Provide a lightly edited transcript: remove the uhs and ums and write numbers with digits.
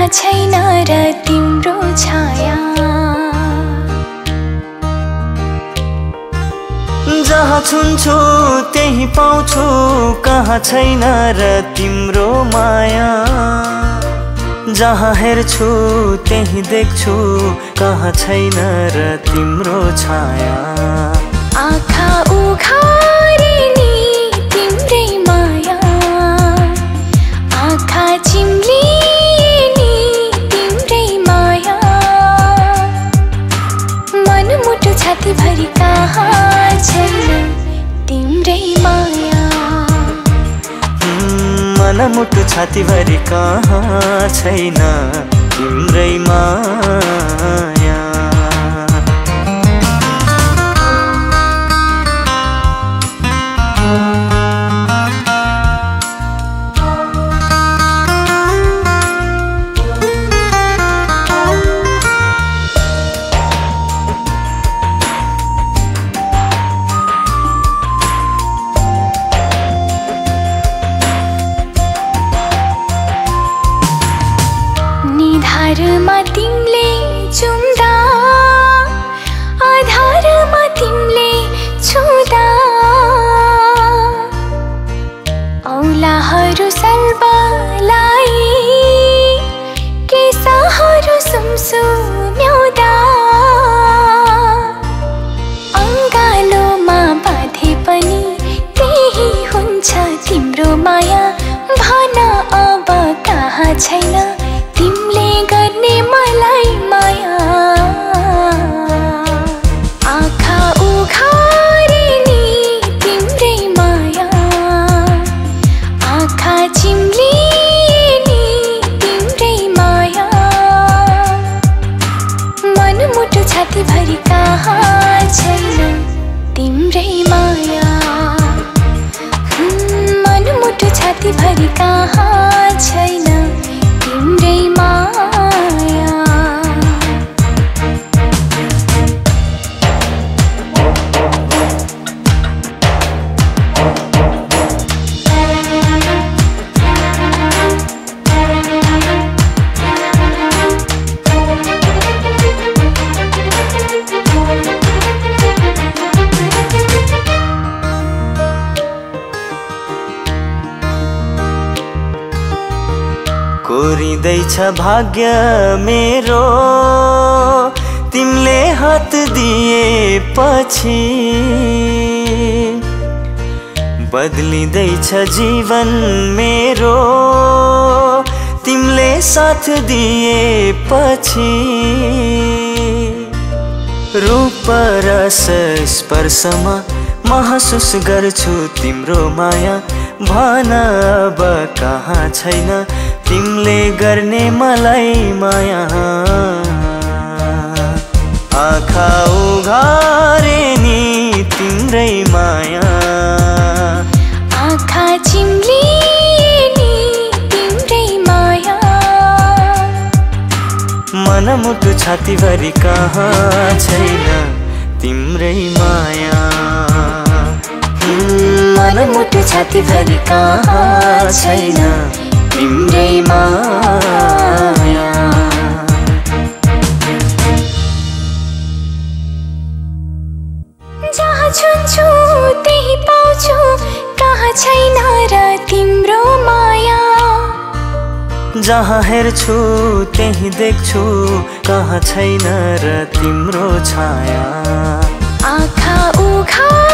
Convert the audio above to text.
छैन र तिम्रो छाया। जहाँ छुन्छु त्यही पाउँछु, कहाँ छैन र तिम्रो माया। जहाँ हेर्छु त्यही देख्छु, कहाँ छैन र तिम्रो छाया। आँखा उघारे नि तिम्रै माया, आँखा चिम्लिए नि तिम्रै माया। मनमुटु छातीभरि कहाँ छैन तिम्रै माया। मनमुटु छातीभरि कहाँ छैन तिम्रै माया। निधारमा तिमीले चुम्दा, आधारमा तिमीले छुँदा। औलाहरू सर्वलाई केसाहरू सुमसुम्याउँदा। अङ्गालोमा बाँधे पनि त्यही हुन्छ तिम्रो माया। भन अब कहाँ छैन तिमीले गर्ने मलाई माया। आँखा उघारे नि तिम्रै माया, आँखा चिम्लिए नि तिम्रै माया। मनमुटु छातीभरि कहाँ छैन तिम्रै माया। मनमुटु छातीभरि कहाँ छैन तिम्रै माया। कोरिँदैछ भाग्य मेरो तिमीले हात दिएपछि। बदलिँदैछ जीवन मेरो तिमीले साथ दिएपछि। रूप रस स्पर्शमा महसुस गर्छु तिम्रो माया। भन अब कहाँ छैन तिमीले गर्ने मलाई माया। आँखा उघारे नि तिम्रै माया, आँखा चिम्लिए नि तिम्रै माया। मनमुटु छातीभरि कहाँ छैन तिम्रै माया। मनमुटु छातीभरि कहाँ छैन तिम्रै माया। जहाँ छुन्छु त्यही पाउँछु, कहाँ छैन र तिम्रो माया। जहाँ हेर्छु त्यही देख्छु, कहाँ छैन र तिम्रो छाया। आँखा उघा